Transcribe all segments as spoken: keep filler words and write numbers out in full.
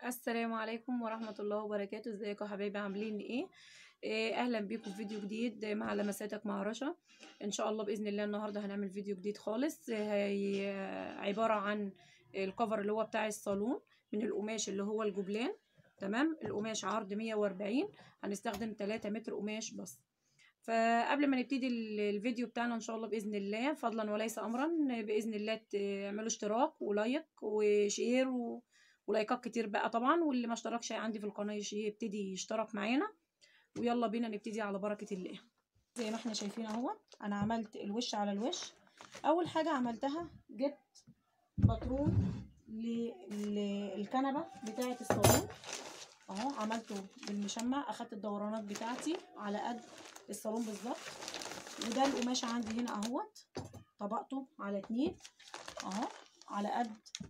السلام عليكم ورحمة الله وبركاته. ازيكم يا حبايبي؟ عاملين ايه؟ إيه، اهلا بيكم في فيديو جديد مع لمساتك مع رشا. ان شاء الله باذن الله النهارده هنعمل فيديو جديد خالص. هي عباره عن الكفر اللي هو بتاع الصالون من القماش اللي هو الجبلان. تمام، القماش عرض مية واربعين، هنستخدم تلاتة متر قماش بس. فقبل ما نبتدي الفيديو بتاعنا ان شاء الله باذن الله فضلا وليس امرا، باذن الله تعملوا اشتراك ولايك وشير و... ولايكات كتير بقى طبعا، واللي ما اشتركش عندي في القناه يبتدي يشترك معانا، ويلا بينا نبتدي على بركه الله. زي ما احنا شايفين اهو، انا عملت الوش على الوش. اول حاجه عملتها جبت باترون للكنبه بتاعه الصالون اهو، عملته بالمشمع، اخدت الدورانات بتاعتي على قد الصالون بالظبط. وده القماش عندي هنا اهوت، طبقته على اتنين اهو على قد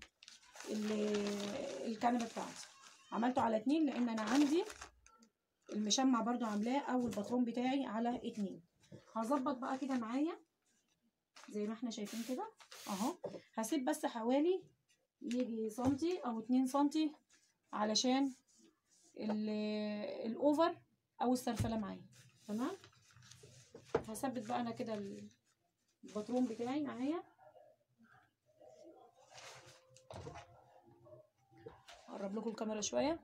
الكنبه بتاعتي، عملته على اتنين لان انا عندي المشمع برضو عاملاه او الباترون بتاعي على اتنين. هظبط بقى كده معايا زي ما احنا شايفين كده اهو. هسيب بس حوالي يجي سنتي او اتنين سنتي علشان الاوفر او السرفله معايا. تمام، هثبت بقى انا كده الباترون بتاعي معايا. اقرب لكم الكاميرا شويه،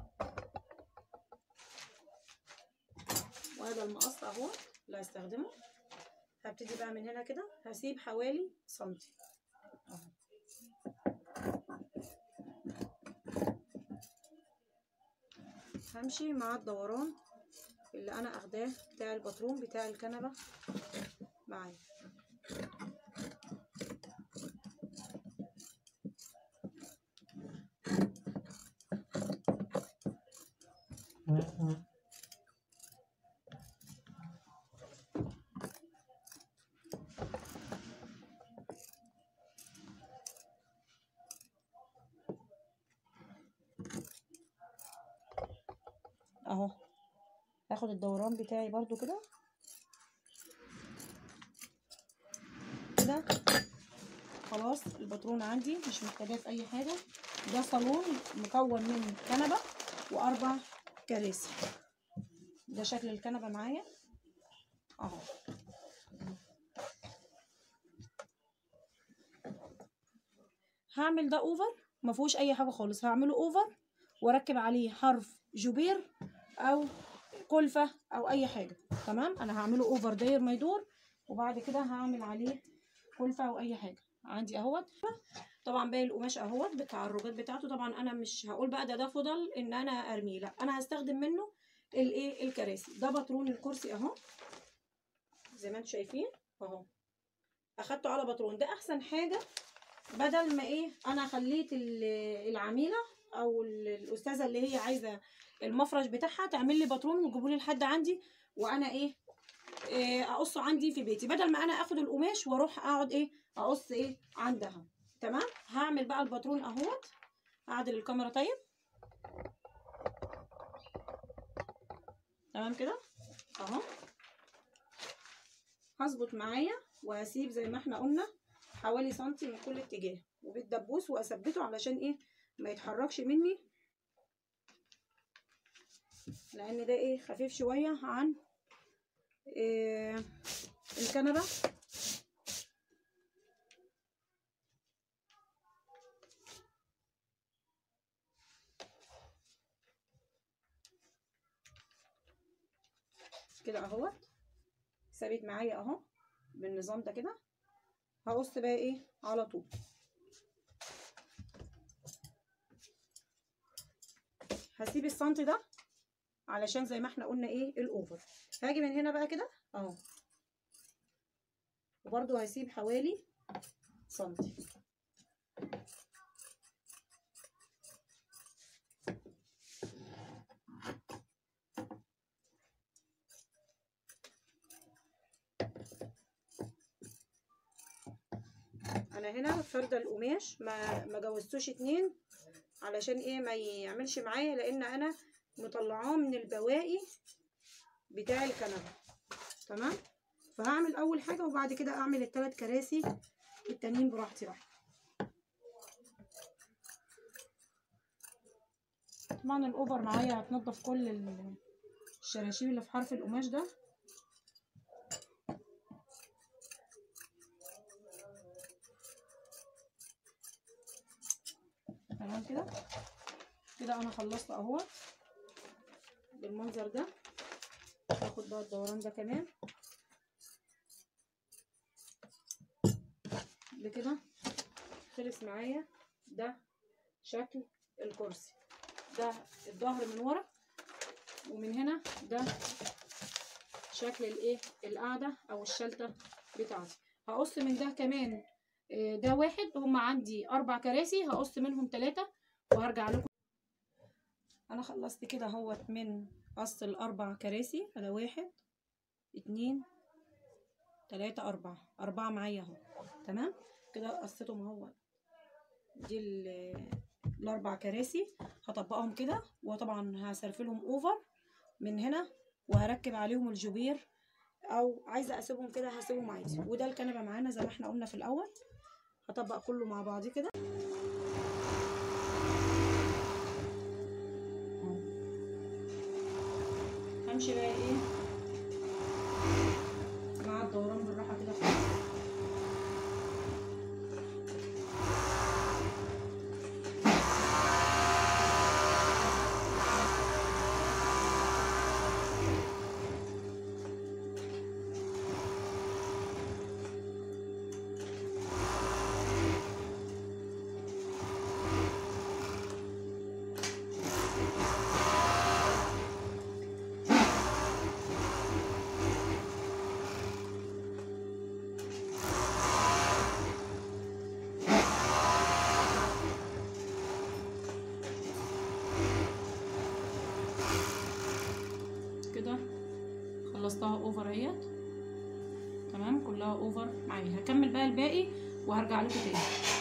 وهذا المقص اهو اللي هستخدمه. هبتدي بقى من هنا كده، هسيب حوالي سنتي اهو. همشي مع الدوران اللي انا اخداه بتاع الباترون بتاع الكنبه معايا. اهو هاخد الدوران بتاعي برضو كده كده. خلاص الباترون عندي مش محتاجاه في اي حاجه. ده صالون مكون من كنبه واربع كراسي. ده شكل الكنبه معايا اهو. هعمل ده اوفر، ما فيهوش اي حاجه خالص، هعمله اوفر واركب عليه حرف جوبير او كلفه او اي حاجه. تمام، انا هعمله اوفر داير ما يدور، وبعد كده هعمل عليه كلفه او اي حاجه عندي اهوت. طبعا باقي القماش اهوت بتاع الرجات بتاعته. طبعا انا مش هقول بقى ده ده فضل ان انا ارميه، لا انا هستخدم منه الايه الكراسي. ده باترون الكرسي اهو زي ما انتم شايفين اهو، اخدته على باترون. ده احسن حاجه، بدل ما ايه انا خليت العميله او الاستاذه اللي هي عايزه المفرش بتاعها تعمل لي باترون وتجيبوا لي لحد عندي، وانا ايه, إيه اقصه عندي في بيتي، بدل ما انا اخد القماش واروح اقعد ايه اقص ايه عندها. تمام، هعمل بقى الباترون اهوت. اعدل الكاميرا طيب. تمام كده اهو، هظبط معايا وهسيب زي ما احنا قلنا حوالي سنتي من كل اتجاه وبالدبوس، واثبته علشان ايه ما يتحركش مني، لان ده ايه خفيف شويه عن إيه الكنبه. كده اهوت ثابت معايا اهو بالنظام ده كده. هقص بقى ايه على طول. هسيب السنتي ده علشان زي ما احنا قلنا ايه الاوفر. هاجي من هنا بقى كده اهو، وبرده هسيب حوالي سنتي. انا هنا فردة القماش ما ما جوزتوش اتنين علشان ايه ما يعملش معايا، لان انا مطلعاه من البواقي بتاع الكنبه. تمام، فهعمل اول حاجه وبعد كده اعمل الثلاث كراسي التانيين براحتي بقى. طبعا الاوفر معايا هتنضف كل الشراشيب اللي في حرف القماش ده. تمام كده كده انا خلصت اهوت بالمنظر ده. هاخد بقى الدوران ده كمان بكده. خلص معايا ده شكل الكرسي، ده الظهر من ورا، ومن هنا ده شكل الايه القعده او الشلته بتاعتي. هقص من ده كمان ده واحد، هما عندي اربع كراسي هقص منهم ثلاثه وهرجع لكم. انا خلصت كده اهوت من قص الاربع كراسي. ده واحد اتنين تلاته اربعه، اربعه معايا اهو. تمام كده قصيتهم اهو. دي الاربع كراسي هطبقهم كده، وطبعا هسرفلهم اوفر من هنا وهركب عليهم الجبير، او عايزه اسيبهم كده هسيبهم عادي. وده الكنبه معانا زي ما احنا قلنا في الاول. هطبق كله مع بعض كده. همشي بقى ايه مع الدوران بالراحه كده خالص. كده خلصتها اوفر اهيت. تمام كلها اوفر معايا. هكمل بقى الباقي وهرجع لكم تاني.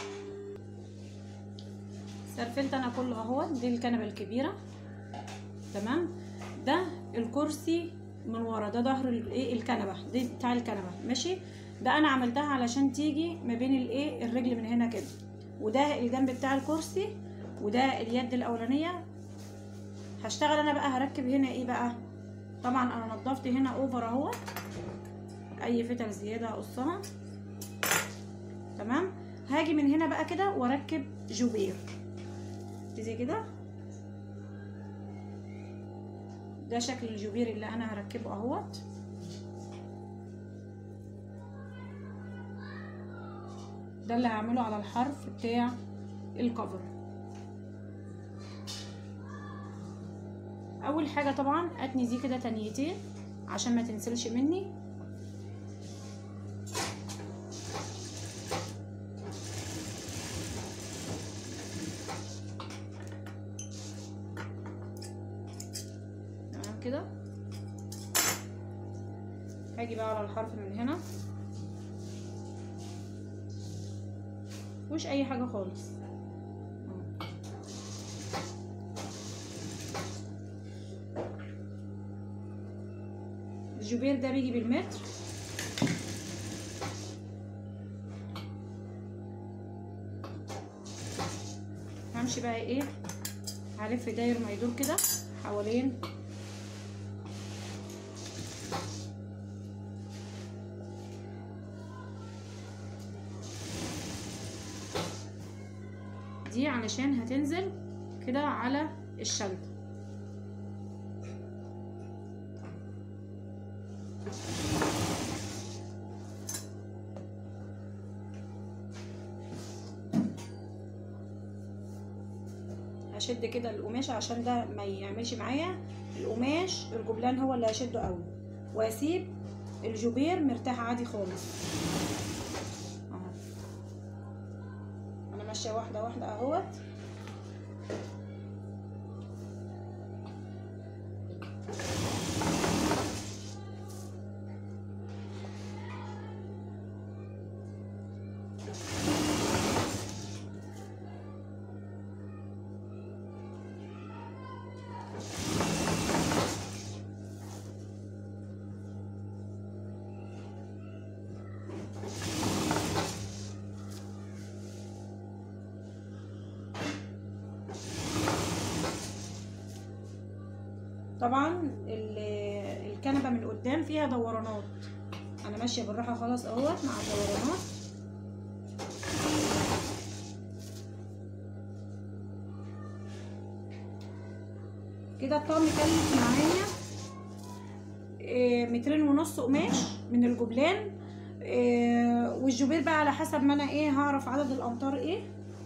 سرفلت انا كله اهوت. دي الكنبه الكبيره. تمام ده الكرسي من ورا، ده ظهر الايه الكنبه دي بتاع الكنبه. ماشي ده انا عملتها علشان تيجي ما بين الايه الرجل من هنا كده، وده الجنب بتاع الكرسي، وده اليد الاولانيه. هشتغل انا بقى هركب هنا ايه بقى. طبعا انا نضفت هنا اوفر اهو، اي فتل زياده هقصها. تمام هاجي من هنا بقى كده واركب جوبير زي كده. ده شكل الجوبير اللي انا هركبه اهوت. ده اللي هعمله على الحرف بتاع الكفر. اول حاجه طبعا اتني دي كده تنيتين عشان ما تنسلش مني. تمام كده. هاجي بقى على الحرف من هنا، مش اي حاجه خالص. الجوبير ده بيجي بالمتر. همشي بقى ايه هلف داير ما يدور كده حوالين دي علشان هتنزل كده على الشلت. هشد كده القماش عشان ده ما يعملش معايا القماش الجبلان، هو اللي هشده قوي، واسيب الجوبير مرتاح عادي خالص. اهو انا ماشيه واحده واحده اهوت. طبعا الكنبه من قدام فيها دورانات، انا ماشيه بالراحه خلاص اهوت مع الدورانات. كده الطقم كلف معايا مترين ونص قماش من الجبلان، والجوبير بقى على حسب ما انا ايه هعرف عدد الامتار ايه.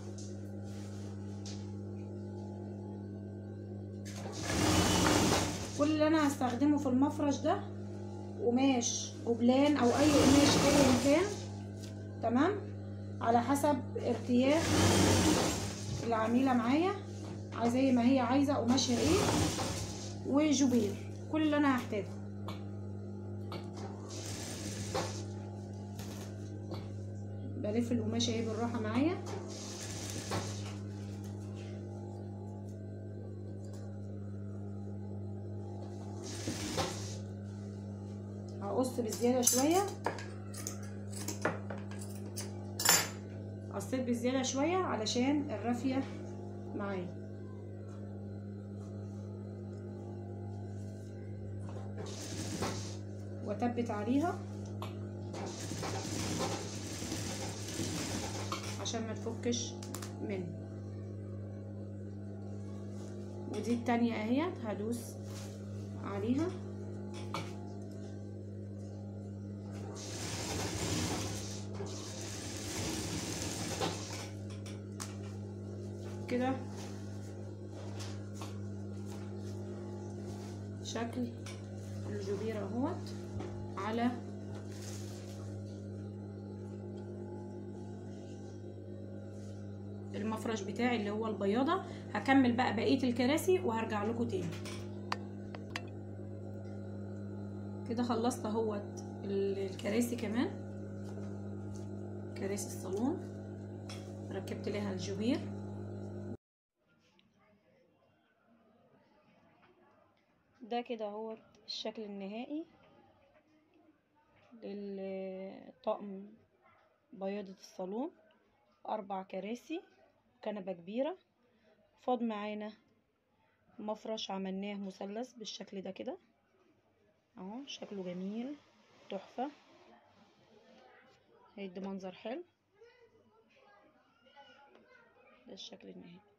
كل اللي انا هستخدمه في المفرش ده قماش جبلان او اي قماش ايا كان، تمام، على حسب ارتياح العميله معايا، زي ما هي عايزه قماشها ايه، وجوبير، كل اللي انا هحتاجه. بلف القماشه اهي بالراحه معايا. هقص بزياده شويه، قصيت بزياده شويه علشان الرافيه معايا. واتبت عليها عشان ما تفكش مني. ودي التانية اهيت هدوس عليها كده. شكل الجبير اهوت على المفرش بتاعي اللي هو البياضه. هكمل بقى بقيه الكراسي وهرجع لكم تاني. كده خلصت اهوت الكراسي كمان، كراسي الصالون ركبت لها الجبير. ده كده اهوت الشكل النهائي للطقم بياضة الصالون. اربع كراسي، كنبة كبيرة، فاض معانا مفرش عملناه مثلث بالشكل ده كده اهو، شكله جميل تحفة، هيدي منظر حلو. ده الشكل النهائي.